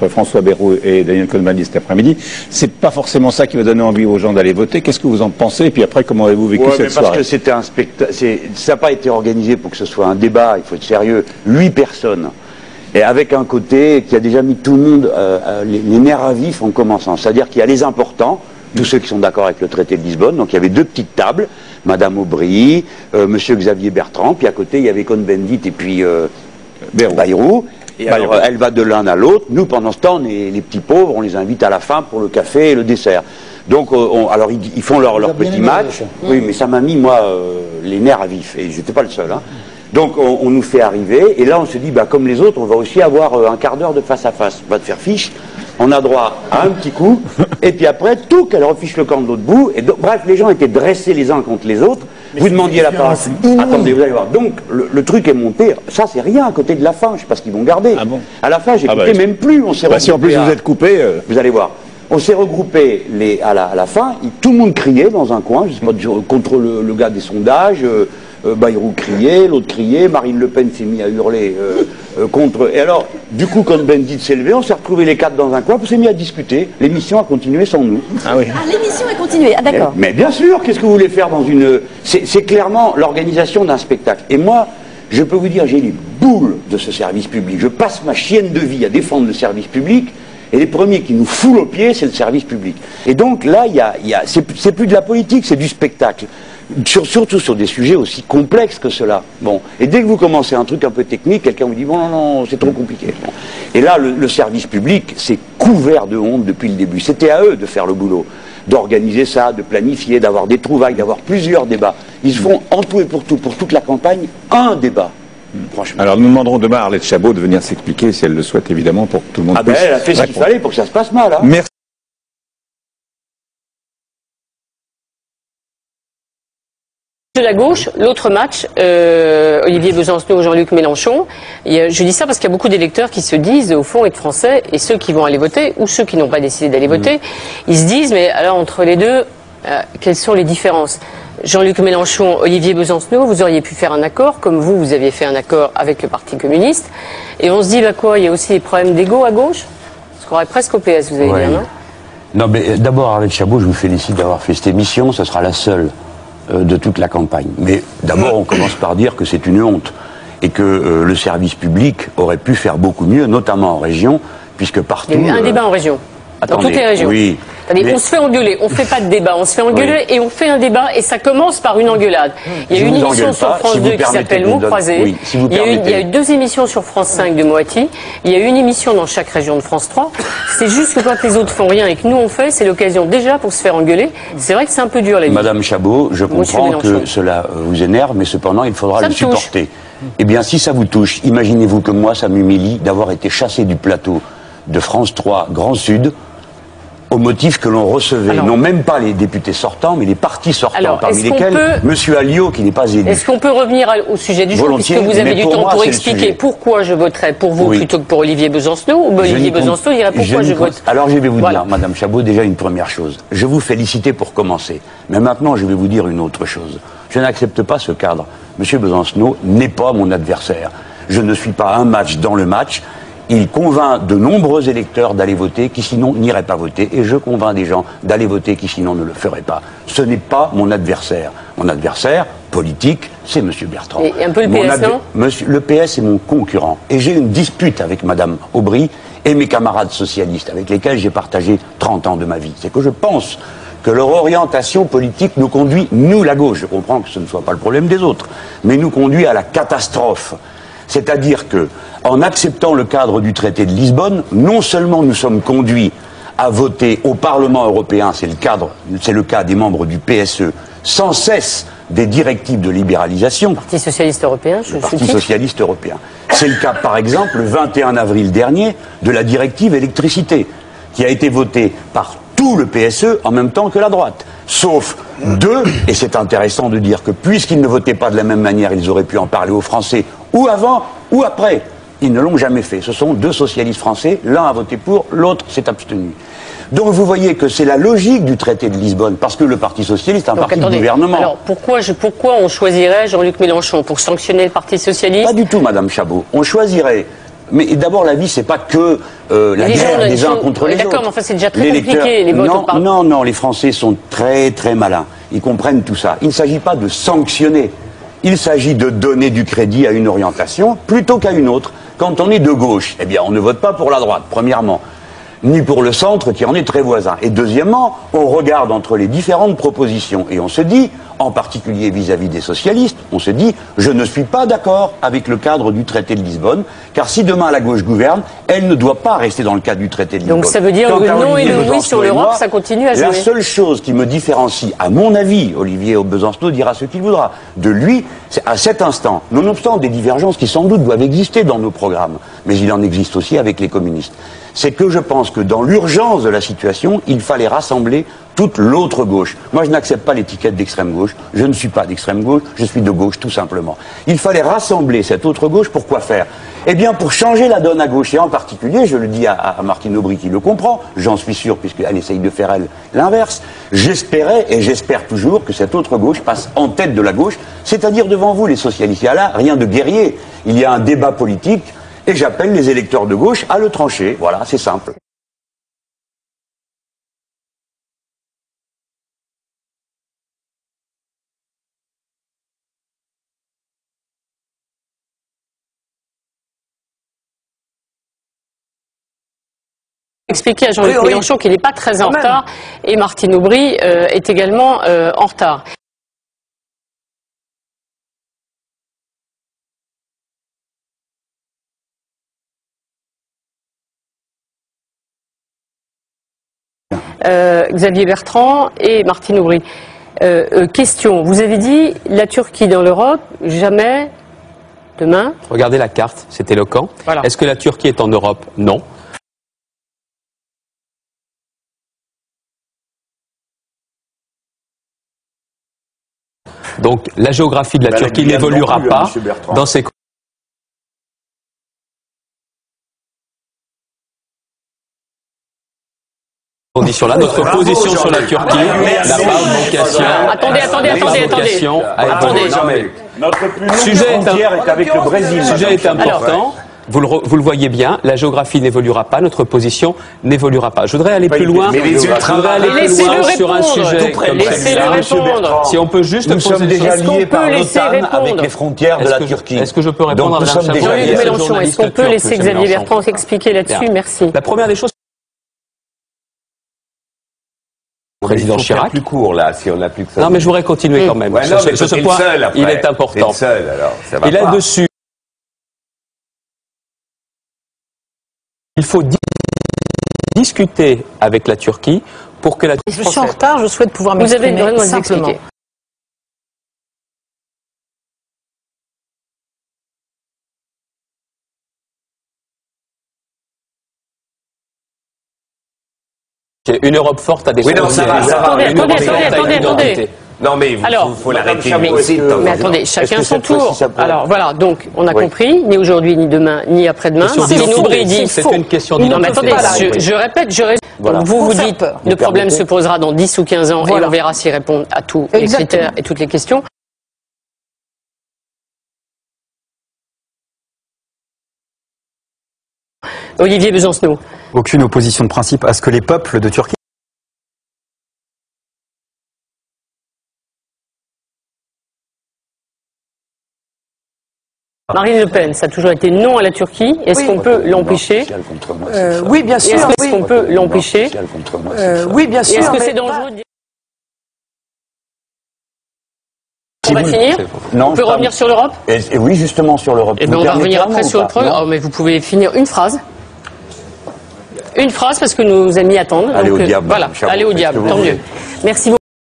entre François Bayrou et Daniel Cohn-Bendit cet après-midi, c'est pas forcément ça qui va donner envie aux gens d'aller voter. Qu'est-ce que vous en pensez? Et puis après, comment avez-vous vécu cette soirée? Parce que c'était un spectacle, ça n'a pas été organisé pour que ce soit un débat, il faut être sérieux. 8 personnes. Et avec un côté qui a déjà mis tout le monde, les nerfs à vif en commençant. C'est-à-dire qu'il y a les importants, tous ceux qui sont d'accord avec le traité de Lisbonne. Donc il y avait 2 petites tables, Madame Aubry, Monsieur Xavier Bertrand, puis à côté il y avait Cohn-Bendit et puis Bayrou. Et alors, elle va de l'un à l'autre. Nous, pendant ce temps, les petits pauvres, on les invite à la fin pour le café et le dessert. Donc, alors ils font leur petit match. Oui, mais ça m'a mis, moi, les nerfs à vif. Et j'étais pas le seul. Hein. Donc, on nous fait arriver. Et là, on se dit, bah, comme les autres, on va aussi avoir un quart d'heure de face à face. On va te faire fiche. On a droit à un petit coup. Et puis après, tout, qu'elle refiche le camp de l'autre bout. Et donc, bref, les gens étaient dressés les uns contre les autres. Vous demandiez la passe. Attendez, vous allez voir. Donc, le truc est monté. Ça, c'est rien à côté de la fin. Je sais pas ce qu'ils vont garder. Ah bon? À la fin, j'ai coupé même plus. On s'est regroupé. Si en plus vous êtes coupé. Vous allez voir. On s'est regroupés à la fin. Tout le monde criait dans un coin. Je sais pas, contre le gars des sondages. Bayrou criait, l'autre criait. Marine Le Pen s'est mis à hurler contre. Et alors, du coup, quand Bendit s'est levé, on s'est retrouvés les 4 dans un coin. On s'est mis à discuter. L'émission a continué sans nous. Ah oui. Ah, l'émission a continué. Ah, d'accord. Mais bien sûr, qu'est-ce que vous voulez faire dans une... C'est clairement l'organisation d'un spectacle. Et moi, je peux vous dire, j'ai les boules de ce service public. Je passe ma chienne de vie à défendre le service public. Et les premiers qui nous foulent aux pieds, c'est le service public. Et donc là, c'est plus de la politique, c'est du spectacle. Surtout sur des sujets aussi complexes que cela. Bon. Et dès que vous commencez un truc un peu technique, quelqu'un vous dit bon non, c'est trop compliqué. Bon. Et là, le service public, c'est couvert de honte depuis le début. C'était à eux de faire le boulot, d'organiser ça, de planifier, d'avoir des trouvailles, d'avoir plusieurs débats. Ils se font en tout et pour tout, pour toute la campagne, un débat. Franchement. Alors nous demanderons demain à Arlette Chabot de venir s'expliquer si elle le souhaite évidemment pour que tout le monde puisse. Elle a fait ce qu'il fallait pour que ça se passe mal. Hein. Merci. De la gauche, l'autre match, Olivier Besancenot, Jean-Luc Mélenchon. Je dis ça parce qu'il y a beaucoup d'électeurs qui se disent, au fond, être français, et ceux qui vont aller voter, ou ceux qui n'ont pas décidé d'aller voter, ils se disent, mais alors entre les deux, quelles sont les différences? Jean-Luc Mélenchon, Olivier Besancenot, vous auriez pu faire un accord, comme vous aviez fait un accord avec le Parti communiste, et on se dit, bah quoi, il y a aussi des problèmes d'égo à gauche? Parce qu'on aurait presque au PS, vous allez dire, non? Non, mais d'abord, avec Chabot, je vous félicite d'avoir fait cette émission, ce sera la seule de toute la campagne. Mais d'abord, on commence par dire que c'est une honte et que le service public aurait pu faire beaucoup mieux, notamment en région, puisque partout... Il y a eu un débat en région. Attendez, dans toutes les régions. Oui. On se fait engueuler, on ne fait pas de débat, on se fait engueuler et on fait un débat et ça commence par une engueulade. Il y a eu une émission sur France 2 qui s'appelle Mots croisés. Oui, si il y a eu 2 émissions sur France 5 de Moiti. Il y a eu une émission dans chaque région de France 3. C'est juste que quand les autres font rien et que nous on fait, c'est l'occasion déjà pour se faire engueuler. C'est vrai que c'est un peu dur la vie. Madame Chabot, je comprends que cela vous énerve, mais cependant il faudra le supporter. Eh bien, si ça vous touche, imaginez-vous que moi ça m'humilie d'avoir été chassé du plateau de France 3 Grand Sud au motif que l'on recevait, non même pas les députés sortants, mais les partis sortants, parmi lesquels M. Alliot, qui n'est pas élu. Est-ce qu'on peut revenir au sujet du jour, puisque vous avez du temps pour expliquer pourquoi je voterai pour vous plutôt que pour Olivier Besancenot, ou Olivier Besancenot dirait pourquoi je vote. Alors je vais vous dire, Madame Chabot, déjà une première chose. Je vous félicitais pour commencer. Mais maintenant, je vais vous dire une autre chose. Je n'accepte pas ce cadre. M. Besancenot n'est pas mon adversaire. Je ne suis pas un match dans le match. Il convainc de nombreux électeurs d'aller voter qui sinon n'iraient pas voter. Et je convainc des gens d'aller voter qui sinon ne le feraient pas. Ce n'est pas mon adversaire. Mon adversaire politique, c'est M. Bertrand. Et un peu le PS, non ? Le PS est mon concurrent. Et j'ai une dispute avec Mme Aubry et mes camarades socialistes avec lesquels j'ai partagé 30 ans de ma vie. C'est que je pense que leur orientation politique nous conduit, nous la gauche, je comprends que ce ne soit pas le problème des autres, mais nous conduit à la catastrophe. C'est-à-dire que, en acceptant le cadre du traité de Lisbonne, non seulement nous sommes conduits à voter au Parlement européen, c'est le cas des membres du PSE, sans cesse des directives de libéralisation. Parti socialiste européen, le Parti socialiste européen. C'est le cas, par exemple, le 21 avril dernier, de la directive électricité, qui a été votée par tout le PSE en même temps que la droite. Sauf 2, et c'est intéressant de dire que puisqu'ils ne votaient pas de la même manière, ils auraient pu en parler aux Français, ou avant, ou après. Ils ne l'ont jamais fait. Ce sont 2 socialistes français, l'un a voté pour, l'autre s'est abstenu. Donc vous voyez que c'est la logique du traité de Lisbonne, parce que le Parti socialiste est un parti de gouvernement. Alors pourquoi on choisirait Jean-Luc Mélenchon? Pour sanctionner le Parti socialiste? Pas du tout, Madame Chabot. On choisirait Mais d'abord, la vie, c'est pas que la guerre des uns contre les autres. D'accord, mais enfin, c'est déjà très compliqué, les votes. Non, les Français sont très, très malins. Ils comprennent tout ça. Il ne s'agit pas de sanctionner. Il s'agit de donner du crédit à une orientation plutôt qu'à une autre. Quand on est de gauche, eh bien, on ne vote pas pour la droite, premièrement, ni pour le centre qui en est très voisin. Et deuxièmement, on regarde entre les différentes propositions et on se dit, en particulier vis-à-vis des socialistes, on se dit, je ne suis pas d'accord avec le cadre du traité de Lisbonne, car si demain la gauche gouverne, elle ne doit pas rester dans le cadre du traité de Lisbonne. Donc ça veut dire que le non et le oui sur l'Europe, ça continue à jouer. La seule chose qui me différencie, à mon avis, Olivier Besancenot dira ce qu'il voudra, de lui, c'est à cet instant, nonobstant des divergences qui sans doute doivent exister dans nos programmes, mais il en existe aussi avec les communistes, c'est que je pense que dans l'urgence de la situation, il fallait rassembler toute l'autre gauche. Moi, je n'accepte pas l'étiquette d'extrême gauche. Je ne suis pas d'extrême gauche, je suis de gauche, tout simplement. Il fallait rassembler cette autre gauche pour quoi faire? Eh bien, pour changer la donne à gauche, et en particulier, je le dis à Martine Aubry qui le comprend, j'en suis sûr, puisqu'elle essaye de faire, elle, l'inverse, j'espérais, et j'espère toujours, que cette autre gauche passe en tête de la gauche, c'est-à-dire devant vous, les socialistes. Il y a là rien de guerrier. Il y a un débat politique, et j'appelle les électeurs de gauche à le trancher. Voilà, c'est simple. Expliquer à Jean-Luc Mélenchon qu'il n'est pas très en retard et Martine Aubry est également en retard. Xavier Bertrand et Martine Aubry. Question, vous avez dit la Turquie dans l'Europe, jamais demain. Regardez la carte, c'est éloquent. Voilà. Est-ce que la Turquie est en Europe? Non. Donc la géographie de la Turquie n'évoluera pas dans ces conditions-là. Notre position sur la Turquie n'a pas vocation. Attendez. Notre plus longue frontière est avec le Brésil. Le sujet est important. Vous le voyez bien, la géographie n'évoluera pas, notre position n'évoluera pas. Je voudrais aller plus loin. Sur un sujet comme celui-là. Si on peut juste nous sommes déjà liés par l'OTAN avec les frontières de la Turquie. Est-ce que je peux répondre à Jean-Luc Mélenchon? Est-ce qu'on peut laisser Xavier Bertrand s'expliquer là-dessus? Merci. La première des choses. Président Chirac. Plus court là, si on n'a plus que ça. Non, mais je voudrais continuer quand même. Ce point, il est important. Et là-dessus, il faut discuter avec la Turquie pour que la Turquie... Je suis en retard, je souhaite pouvoir m'exprimer. Vous avez le droit de nous expliquer. Une Europe forte a des Attendez. Non mais il faut l'arrêter. Mais attendez, chacun son tour. Alors voilà, donc on a compris, ni aujourd'hui, ni demain, ni après-demain. C'est une question d'identité. Non mais attendez, je répète. Voilà. Vous dites, le problème se posera dans 10 ou 15 ans et on verra s'ils répondent à tous les critères et toutes les questions. Olivier Besancenot. Aucune opposition de principe à ce que les peuples de Turquie... Marine Le Pen, ça a toujours été non à la Turquie. Est-ce qu'on peut l'empêcher? Oui, bien sûr. Est-ce qu'on peut l'empêcher? Oui, bien sûr. Est-ce que c'est dangereux de dire... On va finir? On peut revenir sur l'Europe? Et oui, justement sur l'Europe. Et bien on va revenir après sur le programme. Oh, mais vous pouvez finir une phrase. Une phrase parce que nos amis attendent. Allez au diable. Voilà, allez au diable, tant mieux. Merci beaucoup.